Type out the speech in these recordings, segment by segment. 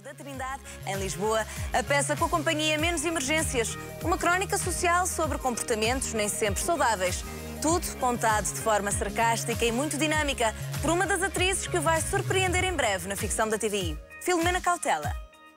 da Trindade, em Lisboa, a peça com a companhia Menos Emergências, uma crónica social sobre comportamentos nem sempre saudáveis. Tudo contado de forma sarcástica e muito dinâmica por uma das atrizes que o vai surpreender em breve na ficção da TVI, Filomena Cautela.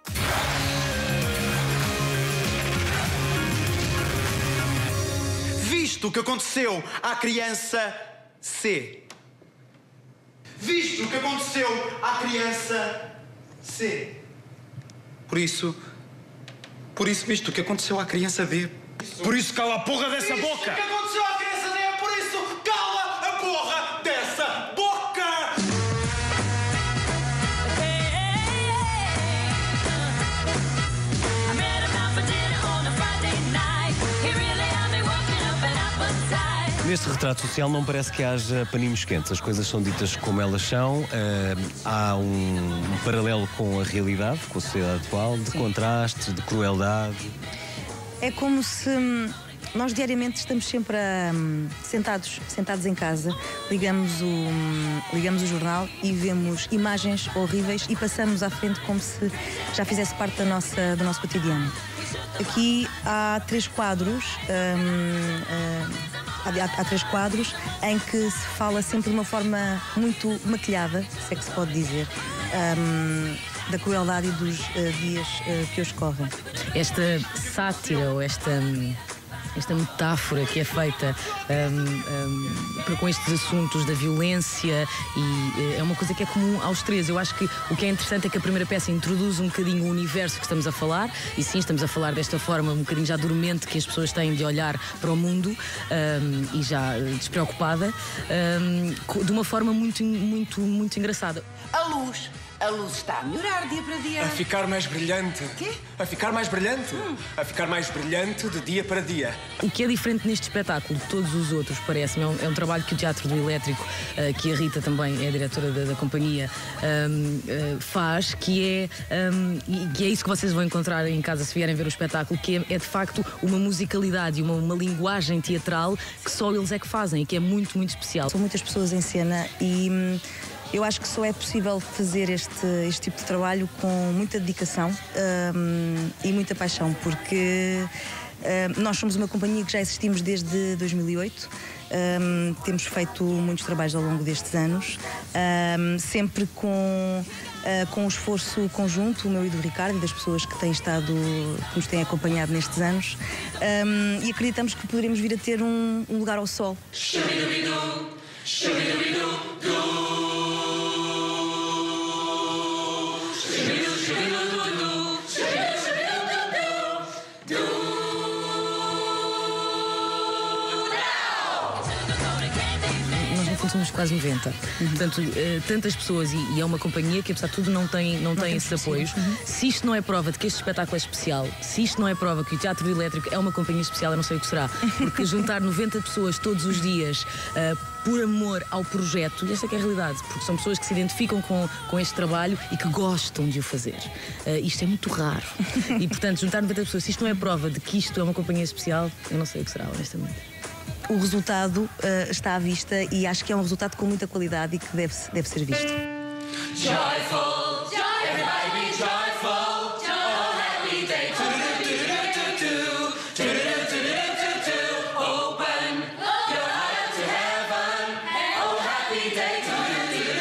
Visto o que aconteceu à criança C. Visto o que aconteceu à criança C. Por isso, visto o que aconteceu à criança D. Por isso, cala a porra dessa boca! Visto o que aconteceu à criança D, por isso, cala a porra dessa boca! Neste retrato social não parece que haja paninhos quentes, as coisas são ditas como elas são, há um paralelo com a realidade, com a sociedade atual, de contraste, de crueldade. É como se nós diariamente estamos sempre sentados em casa, ligamos o jornal e vemos imagens horríveis e passamos à frente como se já fizesse parte do nosso cotidiano. Aqui há três quadros. Há três quadros em que se fala sempre de uma forma muito maquilhada, se é que se pode dizer, da crueldade e dos dias que hoje correm. Esta sátira ou esta metáfora que é feita com estes assuntos da violência e é uma coisa que é comum aos três. Eu acho que o que é interessante é que a primeira peça introduz um bocadinho o universo que estamos a falar e sim, estamos a falar desta forma um bocadinho já dormente que as pessoas têm de olhar para o mundo e já despreocupada de uma forma muito engraçada. A luz está a melhorar dia para dia. A ficar mais brilhante. Quê? A ficar mais brilhante. A ficar mais brilhante de dia para dia. O que é diferente neste espetáculo de todos os outros, parece-me, é um trabalho que o Teatro do Elétrico, que a Rita também é a diretora da companhia, faz, que é isso que vocês vão encontrar em casa se vierem ver o espetáculo, que é de facto uma musicalidade e uma linguagem teatral que só eles é que fazem e que é muito, muito especial. São muitas pessoas em cena e eu acho que só é possível fazer este tipo de trabalho com muita dedicação e muita paixão, porque nós somos uma companhia que já existimos desde 2008, temos feito muitos trabalhos ao longo destes anos, sempre com um esforço conjunto, o meu e do Ricardo e das pessoas que que nos têm acompanhado nestes anos, e acreditamos que poderemos vir a ter um lugar ao sol. Somos quase 90. Portanto, tantas pessoas e é uma companhia que, apesar de tudo, não tem esses apoios. Se isto não é prova de que este espetáculo é especial, se isto não é prova que o Teatro do Elétrico é uma companhia especial, eu não sei o que será. Porque juntar 90 pessoas todos os dias por amor ao projeto, e esta é que é a realidade, porque são pessoas que se identificam com este trabalho e que gostam de o fazer. Isto é muito raro. E, portanto, juntar 90 pessoas, se isto não é prova de que isto é uma companhia especial, eu não sei o que será, honestamente. O resultado está à vista e acho que é um resultado com muita qualidade e que deve ser visto. Joyful, everybody be joyful, oh happy day, open your heart up to heaven, oh happy day,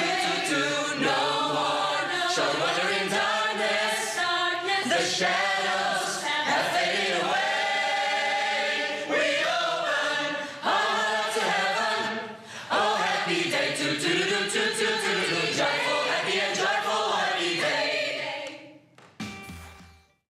no more, show wonder in darkness, the shadow.